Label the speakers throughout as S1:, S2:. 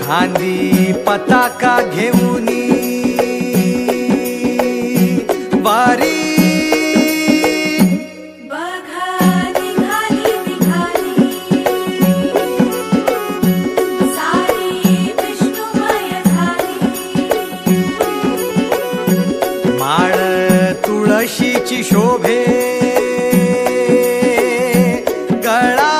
S1: खांदी पताका घेऊनी वारी माळ तुळशीची शोभे गळा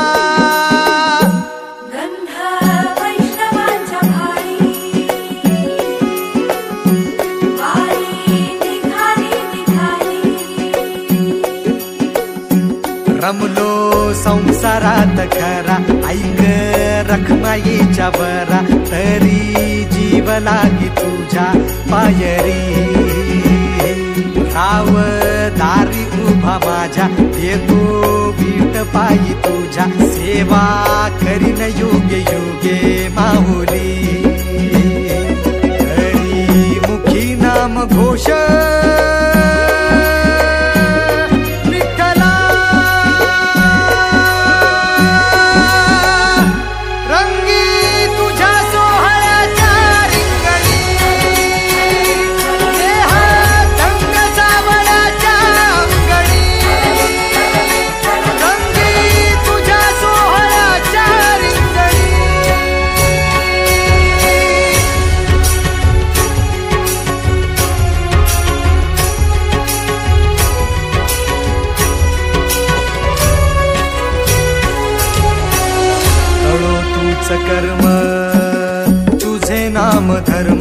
S2: गंध वैष्णवांच्या भाळी वारी निघाली निघाली
S1: रमलो संसारात खरा ऐक रखमाईच्या बरा तरी जीव लागी तुझ्या पायरी राव दारी उभा माझ्या येतो बीट पायी तुझ्या सेवा करीन योग्य योगे माहुली हरी मुखी नाम घोष कर्म तुझे नाम धर्म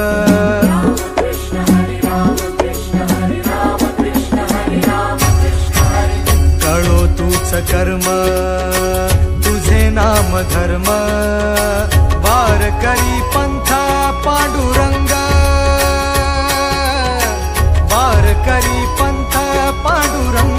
S1: कळो तूच कर्म तुझे नाम धर्म वारकरी पंथा पांडुरंग वारकरी पंथा पांडुरंग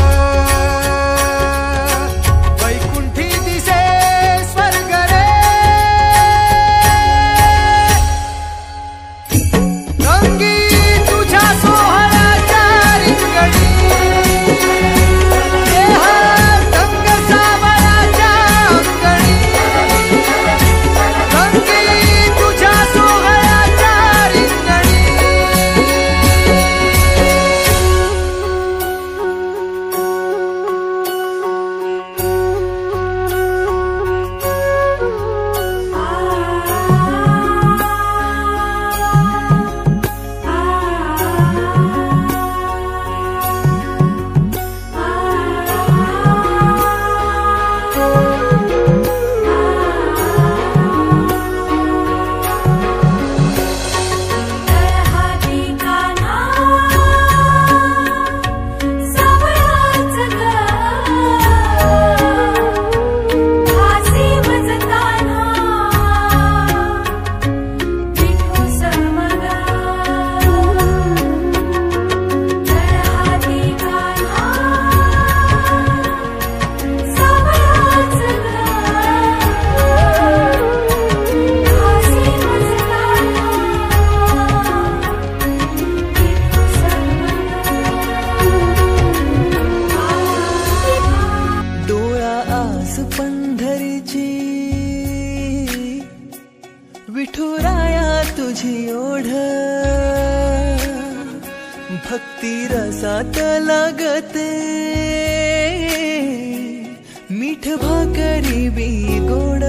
S3: विठुराया तुझी ओढ भक्ती रसात लागते मीठ भाकरी बी गोड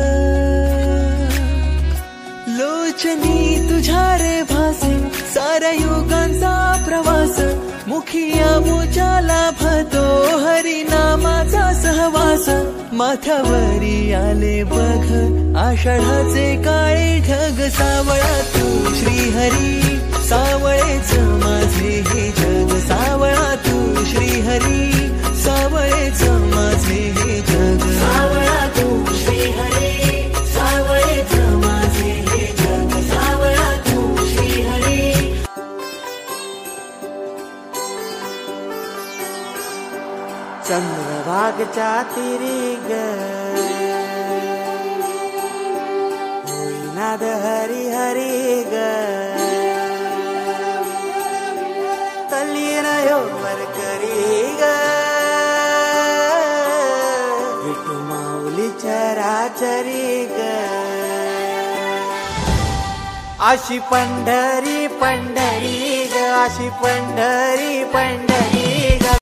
S3: लोचनी तुझ्या रे भासे साऱ्या युगांचा प्रवास मुखिया मुजाला भतो हरिनामाचा सहवास माथ्यावरी आले बघ आषाढाचे काळे ढग सावळा तू श्रीहरी सावळेच माझे हे जग सावळा तू श्रीहरी सावळेच माझे हे जग सावळा तू श्रीहरी सावळेच माझे हे जग सावळा तू श्रीहरी
S4: चंद्रभागच्या तिरी ग नाद हरी हरी ग तल्लीन वर करी ग विठू माऊली चराचरी ग अशी पंढरी पंढरी ग, अशी पंढरी पंढरी ग.